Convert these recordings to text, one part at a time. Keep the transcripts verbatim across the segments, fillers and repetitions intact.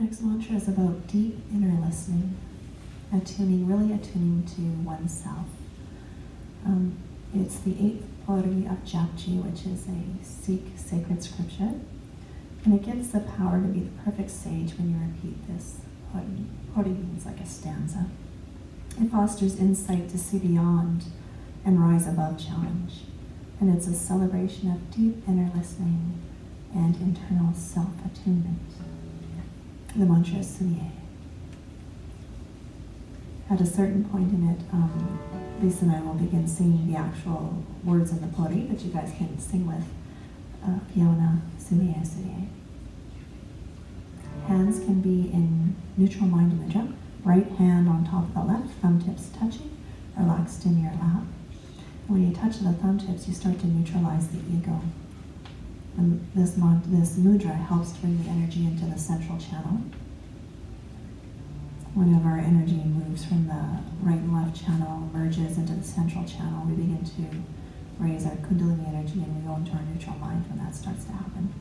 next mantra is about deep inner listening, attuning, really attuning to oneself. Um, it's the eighth pori of Japji, which is a Sikh sacred scripture, and it gives the power to be the perfect sage when you repeat this. Pori, pori means like a stanza. It fosters insight to see beyond and rise above challenge, and it's a celebration of deep inner listening and internal self-attunement. The mantra is Sunia. At a certain point in it, um, Lisa and I will begin singing the actual words of the pori that you guys can sing with. Uh, Fiona, Sunia, Sunia. Hands can be in neutral mind mudra. Right hand on top of the left, thumb tips touching, relaxed in your lap. When you touch the thumb tips, you start to neutralize the ego. And this, this mudra helps to bring the energy into the central channel. Whenever our energy moves from the right and left channel, merges into the central channel, we begin to raise our kundalini energy and we go into our neutral mind when that starts to happen.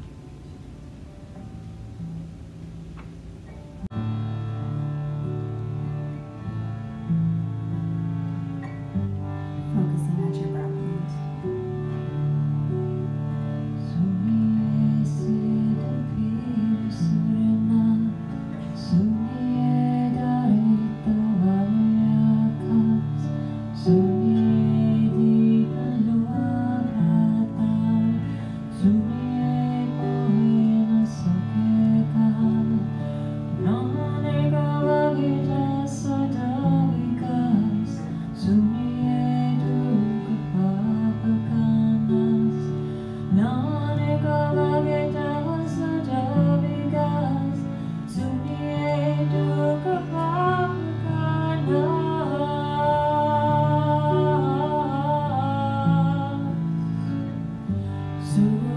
So